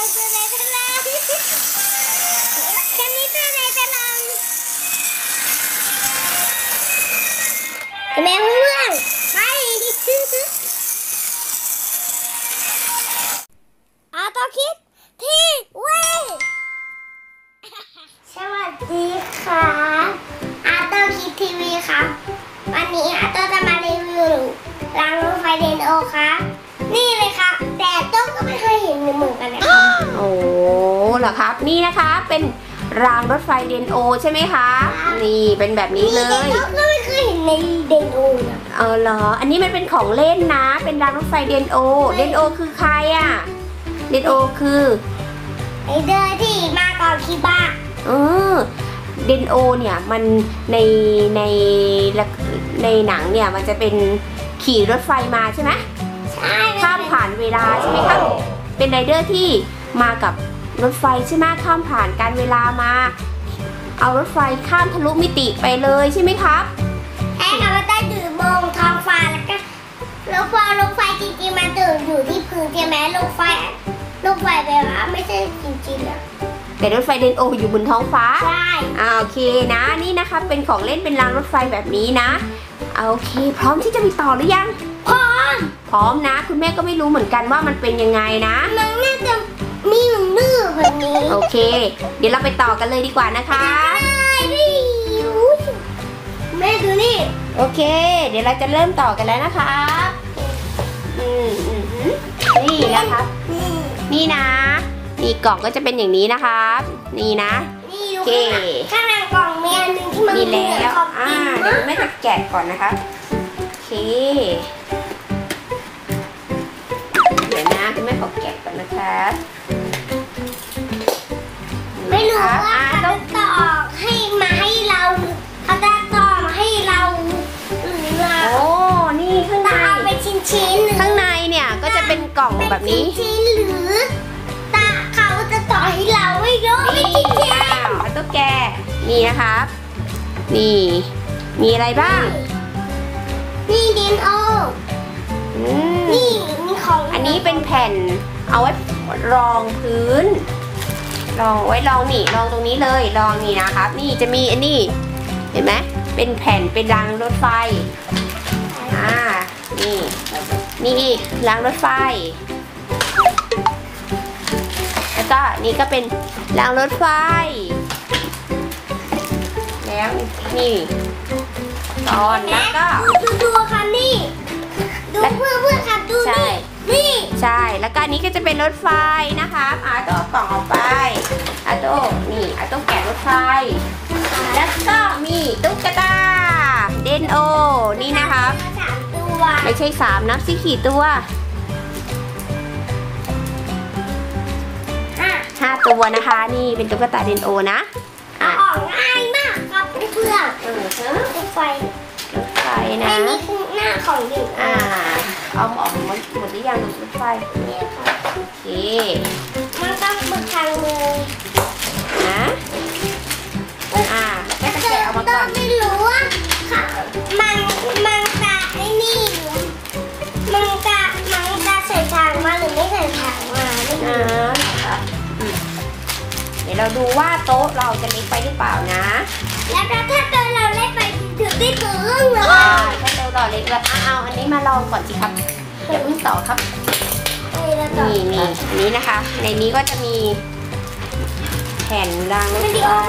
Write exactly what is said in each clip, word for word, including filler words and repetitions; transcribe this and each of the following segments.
ตัวไหนตะลังกันนี้ตัวไหนตะลังแม่เพื่อนไปอาโตคิดที่เว้ยสวัสดีค่ะอาโตคิดทีวีครับวันนี้อาโตจะมารีวิวรางรถไฟเดนโอค่ะนี่เลยค่ะแต่โต้ก็ไม่เคยเห็นเหมือนกันนะคะโอ้เหรอครับนี่นะคะเป็นรางรถไฟเดนโอใช่ไหมคะนี่เป็นแบบนี้เลยโต้ก็ไม่เคยเห็นในเดนโอนะเออเหรออันนี้มันเป็นของเล่นนะเป็นรางรถไฟเดนโอเดนโอคือใครอ่ะเดนโอคือไอเดอร์ที่มาก่อนคิบ้าเออเดนโอเนี่ยมันในในในหนังเนี่ยมันจะเป็นขี่รถไฟมาใช่ไหมใช่ข้ามผ่านเวลาใช่ไหมครับเป็นไรเดอร์ที่มากับรถไฟใช่ไหมข้ามผ่านการเวลามาเอารถไฟข้ามทะลุมิติไปเลยใช่ไหมครับใช่ค่ะมันได้ดื่มมองท้องฟ้าแล้วก็รถไฟรถไฟจริงๆมันตื่นอยู่ที่พื้นใช่ไหมรถไฟรถไฟแบบว่าไม่ใช่จริงๆอะแต่รถไฟเดนโออยู่บนท้องฟ้าใช่อ่าโอเคนะนี่นะคะเป็นของเล่นเป็นรางรถไฟแบบนี้นะโอเคพร้อมที่จะมีต่อหรือยังพร้อมพร้อมนะคุณแม่ก็ไม่รู้เหมือนกันว่ามันเป็นยังไงนะมันน่าจะมีหนึ่งดื้อแบบนี้โอเคเดี๋ยวเราไปต่อกันเลยดีกว่านะคะแม่ดูนี่โอเคเดี๋ยวเราจะเริ่มต่อกันแล้วนะคะอืมอืมนี่นะคะนี่นะนี่กล่องก็จะเป็นอย่างนี้นะคะนี่นะโอเคข้างในกล่องมีอันนึงที่มันมีแล้วอ่าเดี๋ยวแม่จะแกะก่อนนะคะโอเคเดี๋ยวนะคุณแม่ขอแกะก่อนนะคะไม่รู้ว่าเขาจะต่อให้มาให้เราเขาจะต่อมาให้เราหรือว่าโอ้นี่ข้างในเป็นชิ้นๆหรือข้างในเนี่ยก็จะเป็นกล่องแบบนี้ชิ้นหรือตาเขาจะต่อให้เราไม่เยอะไม่ชิ้นๆอ้าวตุ๊กแกนี่นะคะนี่มีอะไรบ้างนี่ดินโอนี่มีของอันนี้เป็นแผ่นเอาไว้รองพื้นรองไว้รองนี่รองตรงนี้เลยรองนี่นะครับนี่จะมีอันนี้เห็นไหมเป็นแผ่นเป็นรางรถไฟอ่านี่นี่อีกรางรถไฟแล้วก็นี่ก็เป็นรางรถไฟแล้วนี่ตอนแล้วก็ดูดูค่ะนี่ดูเพื่อนเพื่อนค่ะดูนี่นี่ใช่แล้วก็อันนี้ก็จะเป็นรถไฟนะคะอาโต้กล่องออกไปอาโต้นี่อาโต้แกะรถไฟแล้วก็มีตุ๊กตาเดนโอนี่นะคะสามตัวไม่ใช่สามนับสิกี่ตัวห้าตัวนะคะนี่เป็นตุ๊กตาเดนโอนะออกง่ายมากครับเพื่อนเออเออรถไฟรถไฟนะอันนี้คือหน้าของเด็กอ่าเอาออกหมดหมดหรือยังรถไฟเนี่ยค่ะโอเคมันต้องมือทางมือนะอ่าแล้วก็จะแกะออกมาก่อนไม่รู้ว่าค่ะมันมันจะไอ้นี่มันจะมันจะใส่ทางมาหรือไม่ใส่ทางมาไม่รู้เดี๋ยวเราดูว่าโต๊ะเราจะเล็กไปหรือเปล่านะแล้วถ้าโต๊ะเราเล็กไปถึงได้ถึงเลยถ้าโต๊ะเราเล็กแล้วเอาอันนี้มาลองก่อนสิครับเดี๋ยวเพิ่งต่อครับนี่นี่อันนี้นะคะในนี้ก็จะมีแผ่นรางรถไฟ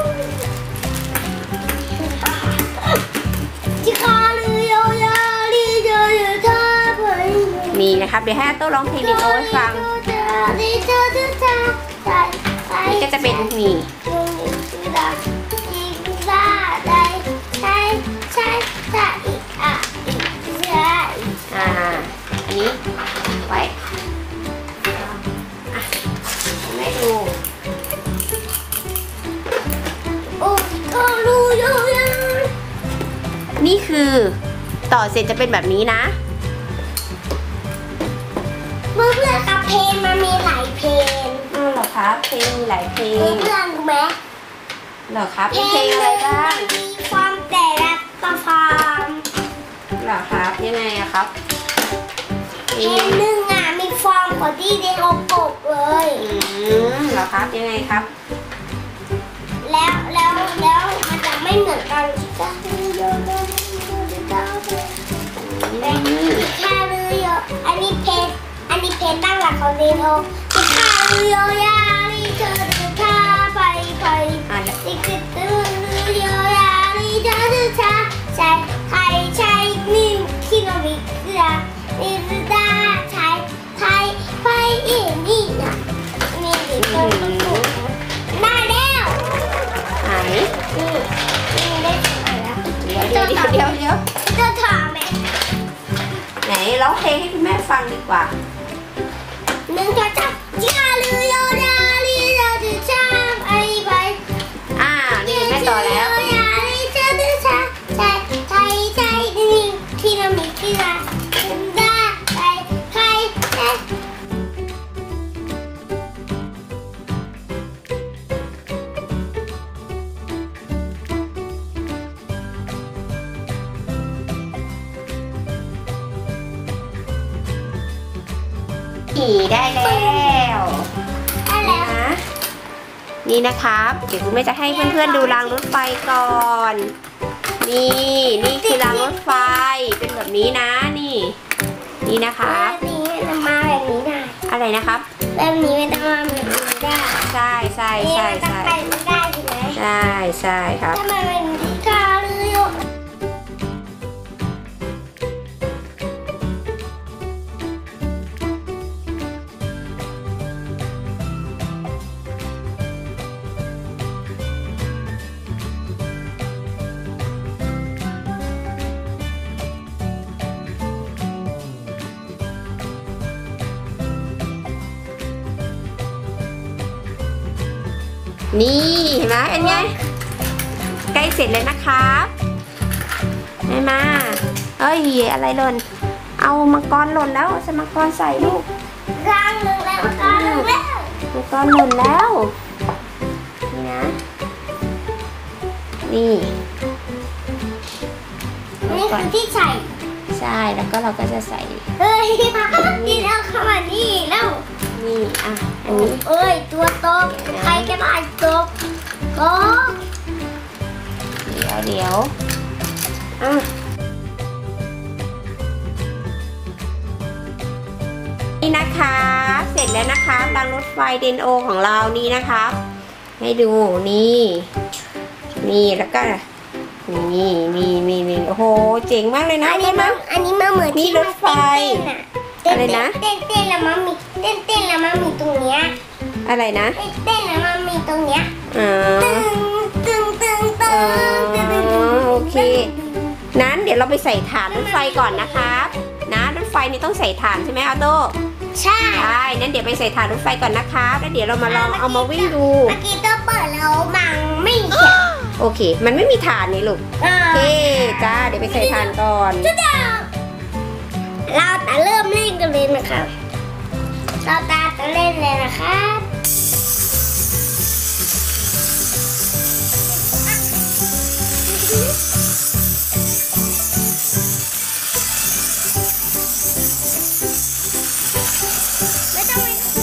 มีนะครับเดี๋ยวให้โต๊ะร้องเพลงดิโอให้ฟังนี่ก็จะเป็นนี่อ่าอันนี้ไว้ไม่ดูนี่คือต่อเสร็จจะเป็นแบบนี้นะเพื่อนเพื่อนครับเพลงมันมีหลายเพลงอ้าวเหรอครับเพลงมีหลายเพลงเพื่อนรู้ไหมเหรอครับเพลงอะไรบ้างมีความแต่ละประฟามเหรอครับยังไงอะครับเพลงหนึ่งอะมีฟอร์มของที่เดโอโกะเลยอืมเหรอครับยังไงครับแล้วแล้วแล้วมันจะไม่เหมือนกันจ้าเยอะเลยแต่ค่าเรือเยอะอันนี้เพนอันนี้เพนตั้งหลักของเดโอค่าเรือยาลีเธอดูท่าไปไปอ่ะแล้วติดติดเรือยาลีเธอดูท่าใช่ใครใช่นี่คิโนบิเรือนี่คือตาใช่ไทยไปอีนี่นะนี่ดิเธอดูได้แล้วไหนนี่นี่ได้ไหมล่ะเดี๋ยวเดี๋ยวเดี๋ยวเดี๋ยวจะถามไหมไหนร้องเพลงให้คุณแม่ฟังดีกว่าหนึ่งจะจับจิอาลือโยดาลีเราจะช้างไอไปอ่านี่แม่ต่อแล้วยาลีจะจะช้างใช่ใช่ใช่นี่ที่เรามีที่เราได้ใช่ใครใช่นี่ได้แล้วได้แล้วนะนี่นะครับเดี๋ยวคุณแม่จะให้เพื่อนๆดูรางรถไฟก่อน นี่นี่คือรางรถไฟเป็นแบบนี้นะนี่ นี่นะครับแบบนี้มันมาแบบนี้ได้อะไรนะครับแบบนี้ไม่ต้องมาแบบนี้ได้ใช่ใช่นี่ใช่มันต้องใช่ไปไม่ได้ใช่ไหมใช่ใช่ครับถ้ามันเป็นกาลือโยนี่เห็นไหมเป็นไงใกล้เสร็จเลยนะครับได้มาเอ้ยอะไรหล่นเอามังกรหล่นแล้วจะมังกรใส่ลูกกลางหนึ่งแล้วกลางหนึ่งแล้วมังกรหล่นแล้วนี่นะนี่นี่คือที่ใส่ใช่แล้วก็เราก็จะใส่เฮ้ยนี่แล้วเข้ามานี่แล้วนี่อ่ะอันนี้เอ้ยตัวโตใครก็ได้โตโตเดี๋ยวเดี๋ยวอ่ะนี่นะคะเสร็จแล้วนะคะรางรถไฟเดนโอของเรานี่นะครับ ให้ดูนี่นี่แล้วก็นี่นี่นี่นี่โอ้โหเจ๋งมากเลยนะอันนี้มันอันนี้มันเหมือนนี่ที่รถไฟเต้นอะไรนะเต้นเต้นแล้วมันมีเต้นเต้นแล้วมันมีตรงเนี้ยอะไรนะเต้นเต้นแล้วมันมีตรงเนี้ยอ๋อตึงตึงตึงตึงตึงตึงอ๋อโอเค นั้นเดี๋ยวเราไปใส่ฐานรถไฟก่อนนะครับนะรถไฟนี่ต้องใส่ฐานใช่ไหมออโต้ใช่ใช่นั้นเดี๋ยวไปใส่ฐานรถไฟก่อนนะครับแล้วเดี๋ยวเรามาลองเอามาวิ่งดูเมื่อกี้ตัวเปิดแล้วมันไม่เขียนโอเค มันไม่มีฐานนี่ลูกอ่าโอเคจ้าเดี๋ยวไปใส่ฐานก่อนจุดเดียวเราจะเริ่มเล่นกันเลยนะครับเราตาจะเล่นเลยนะครับไม่ต้องไป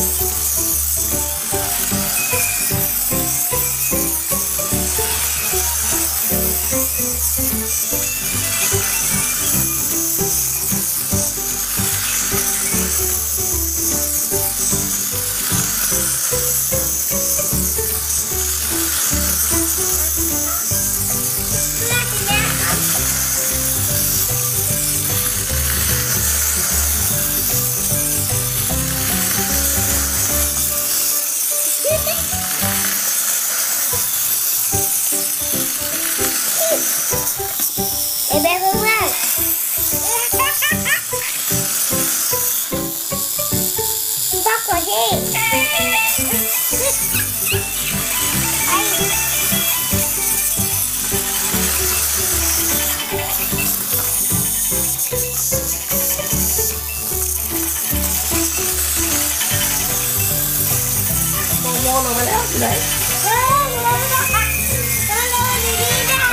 เอ้ยเพื่อนเพื่อนบักกว่าที่ไอ้โมโมลงมาแล้วเลยเฮ้ยเร็วๆนะคะเร็วๆดีๆนะคะ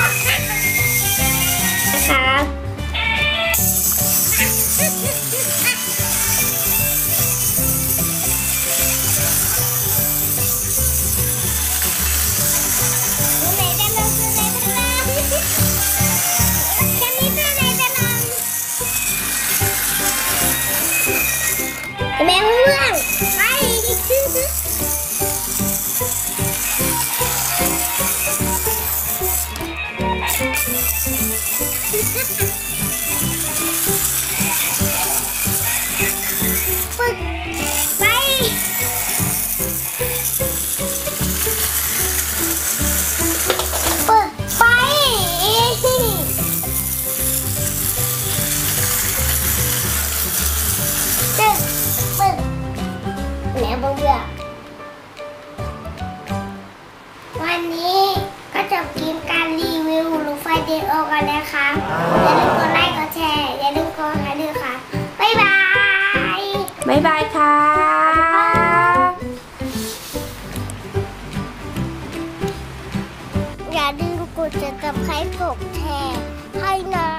นะคะอย่าเบื่อวันนี้ก็จบคลิปการรีวิวรถไฟเดนโอกันนะคะอย่าลืมกดไลค์กดแชร์อย่าลืมกดหาดูค่ะบ๊ายบายบ๊ายบายค่ะอย่าลืมกดติดตามใครกดแชร์ให้นะ